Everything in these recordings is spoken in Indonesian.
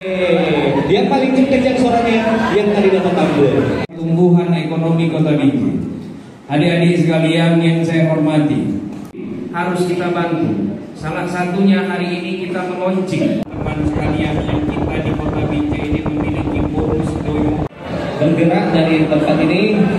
Yang paling kencang suaranya yang tadi dapat tampil. Pertumbuhan ekonomi Kota Binjai. Adik-adik sekalian yang saya hormati, harus kita bantu. Salah satunya hari ini kita meluncing teman sekalian yang kita di Kota Binjai ini memiliki bonus doyong. Bergerak dari tempat ini.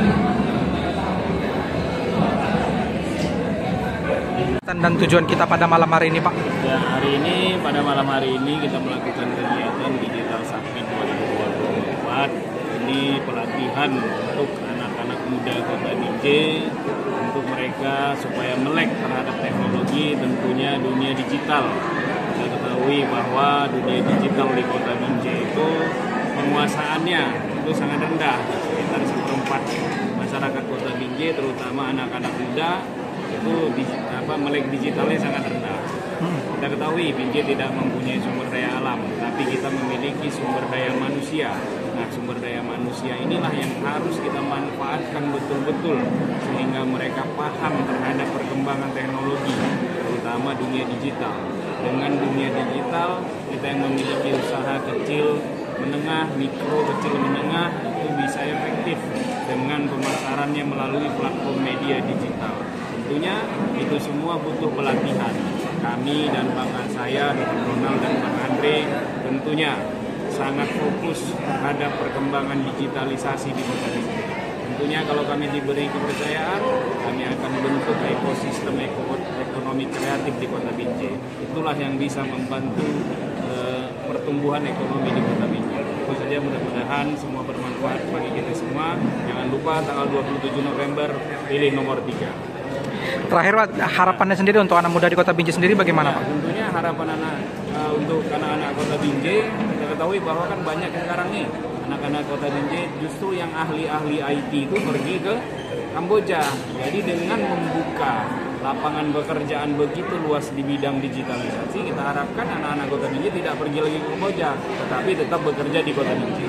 Dan tujuan kita pada malam hari ini, Pak? Ya, hari ini pada malam hari ini kita melakukan kegiatan Digital Summit 2024. Ini pelatihan untuk anak-anak muda Kota Binjai untuk mereka supaya melek terhadap teknologi, tentunya dunia digital. Kita ketahui bahwa dunia digital di Kota Binjai itu penguasaannya itu sangat rendah. Sekitar seperempat masyarakat Kota Binjai, terutama anak-anak muda, itu melek digitalnya sangat rendah. Kita ketahui Binjai tidak mempunyai sumber daya alam, tapi kita memiliki sumber daya manusia. Nah, sumber daya manusia inilah yang harus kita manfaatkan betul-betul sehingga mereka paham terhadap perkembangan teknologi, terutama dunia digital. Dengan dunia digital, kita yang memiliki usaha kecil, menengah, mikro, kecil, menengah itu bisa efektif dengan pemasarannya melalui platform media digital. Tentunya itu semua butuh pelatihan. Kami dan saya, Dr. Ronald dan Bang Andre, tentunya sangat fokus terhadap perkembangan digitalisasi di Kota Binjai. Tentunya kalau kami diberi kepercayaan, kami akan bentuk ekosistem ekonomi kreatif di Kota Binjai. Itulah yang bisa membantu pertumbuhan ekonomi di Kota Binjai. Itu saja, mudah-mudahan semua bermanfaat bagi kita semua. Jangan lupa tanggal 27 November pilih nomor 3. Terakhir, Pak, harapannya sendiri untuk anak muda di Kota Binjai sendiri bagaimana, Pak? Tentunya harapan untuk anak-anak Kota Binjai, kita ketahui bahwa kan banyak sekarang nih anak-anak Kota Binjai justru yang ahli-ahli IT itu pergi ke Kamboja. Jadi dengan membuka lapangan pekerjaan begitu luas di bidang digitalisasi, kita harapkan anak-anak Kota Binjai tidak pergi lagi ke Kamboja, tetapi tetap bekerja di Kota Binjai.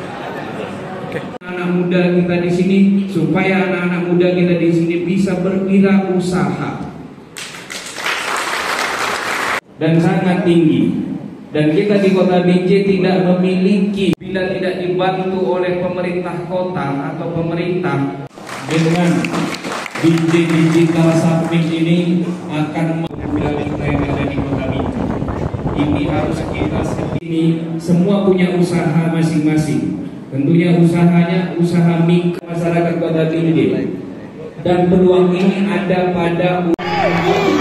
Anak muda kita di sini, supaya anak-anak muda kita di sini bisa berwirausaha dan sangat tinggi. Dan kita di Kota Binjai tidak memiliki, bila tidak dibantu oleh pemerintah kota atau pemerintah dengan Binjai Digital Summit ini akan mengambil kita yang ada di Kota Binjai. Ini harus kita sendiri, semua punya usaha masing-masing. Tentunya usahanya usaha mikro masyarakat Kota Binjai, dan peluang ini ada pada